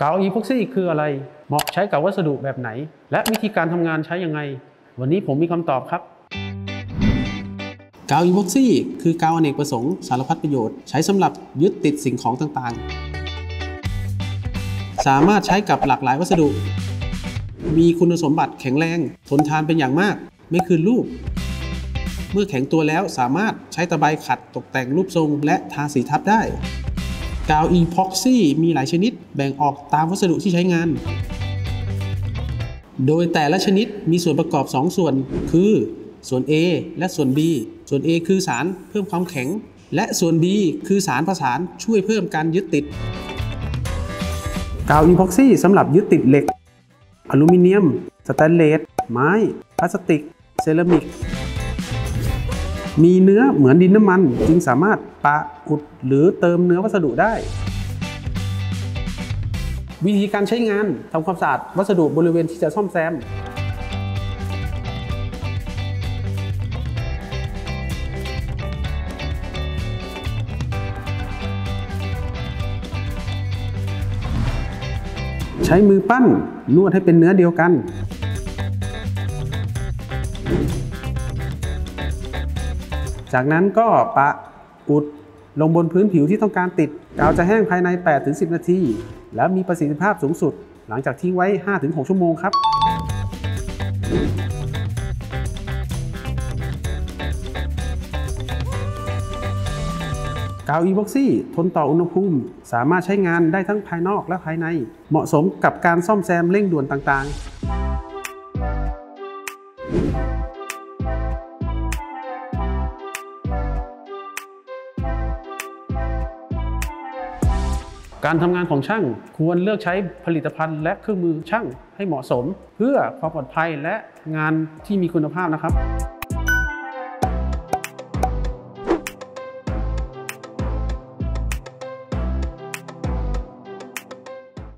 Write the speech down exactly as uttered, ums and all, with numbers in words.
กาวอีพ็อกซี่คืออะไรเหมาะใช้กับวัสดุแบบไหนและวิธีการทำงานใช้ยังไงวันนี้ผมมีคำตอบครับกาวอีพ็อกซี่คือกาวอเนกประสงค์สารพัดประโยชน์ใช้สำหรับยึดติดสิ่งของต่างๆสามารถใช้กับหลากหลายวัสดุมีคุณสมบัติแข็งแรงทนทานเป็นอย่างมากไม่คืนรูปเมื่อแข็งตัวแล้วสามารถใช้ตะไบขัดตกแต่งรูปทรงและทาสีทับได้กาวอีพ็อกซี่มีหลายชนิดแบ่งออกตามวัสดุที่ใช้งานโดยแต่ละชนิดมีส่วนประกอบสองส่วนคือส่วน A และส่วน B ส่วน A คือสารเพิ่มความแข็งและส่วน B คือสารประสานช่วยเพิ่มการยึดติดกาวอีพ็อกซี่สำหรับยึดติดเหล็กอลูมิเนียมสแตนเลสไม้พลาสติกเซรามิกมีเนื้อเหมือนดินน้ำมันจึงสามารถปะอุดหรือเติมเนื้อวัสดุได้วิธีการใช้งานทำความสะอาดวัสดุบริเวณที่จะซ่อมแซมใช้มือปั้นนวดให้เป็นเนื้อเดียวกันจากนั้นก็ปะอุดลงบนพื้นผิวที่ต้องการติดกาวจะแห้งภายใน แปดถึงสิบ นาทีและมีประสิทธิภาพสูงสุดหลังจากทิ้งไว้ ห้าถึงหก ชั่วโมงครับกาวอีพ็อกซี่ทนต่ออุณหภูมิสามารถใช้งานได้ทั้งภายนอกและภายในเหมาะสมกับการซ่อมแซมเร่งด่วนต่างๆการทำงานของช่างควรเลือกใช้ผลิตภัณฑ์และเครื่องมือช่างให้เหมาะสมเพื่อความปลอดภัยและงานที่มีคุณภาพนะครับ